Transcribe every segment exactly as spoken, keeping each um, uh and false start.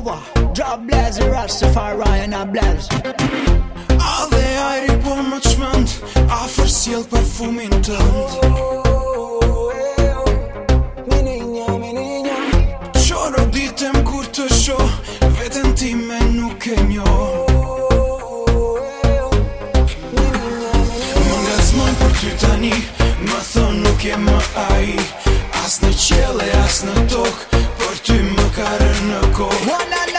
over. Drop bless, Rastafari and I bless. A dhe ajri po më çmend, afër sjell parfumin tënd. Qoro ditem kur të shoh, veten time nuk e njoh. Më ngacmojnë për ty tani, më thon nuk je më ai. As në qiell e as në tokë, për ty më ka rënë në kokë.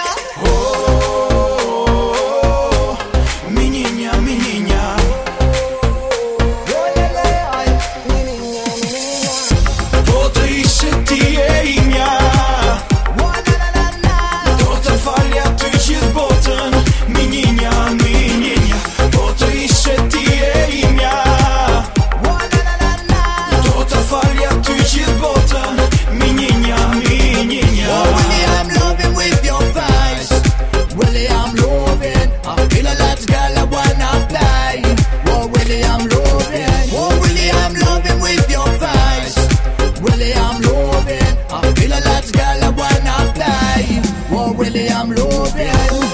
I'm loving.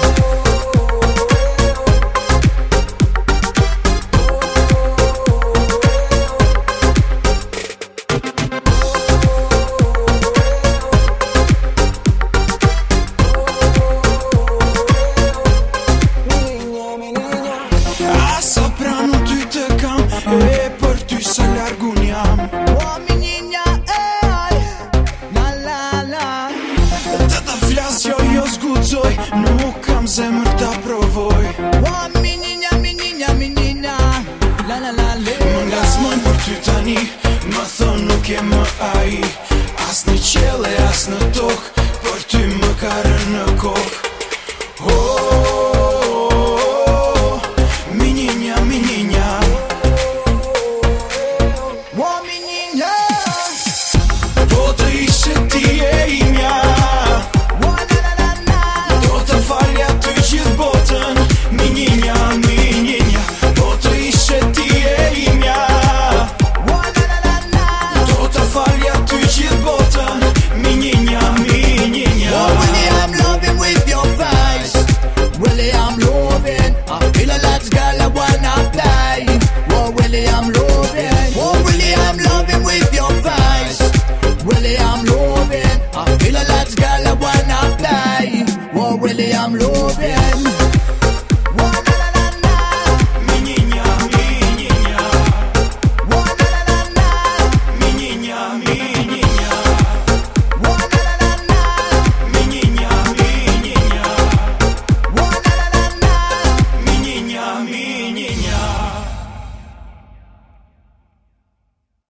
Asa pranë ty të kam, e për ty se largun jam. O menina, ej, la la la. Të ta flas jo jo zgudzoj, nuk kam zemër ta provoj. O menina, menina, menina, la la la la. Më ngacmojnë për ty tani, më thon nuk je më ai. As në qiell e as në tokë, për ty më ka rënë në kokë. I'm loving.